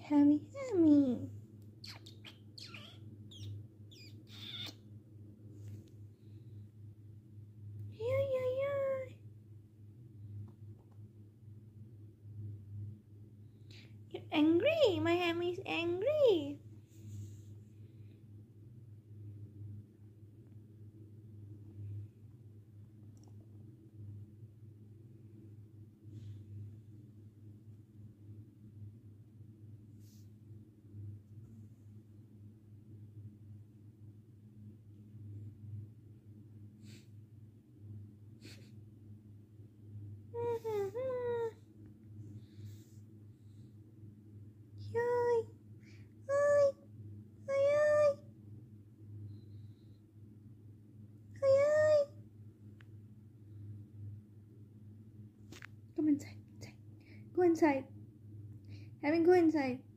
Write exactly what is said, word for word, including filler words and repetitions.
Hammy, Hammy. Yeah, yeah, yeah. You're angry. My Hammy's angry. Yay! Ay! Ay! Ay! Ay! Ay! Come inside. Inside. Go inside. Hammy, go inside.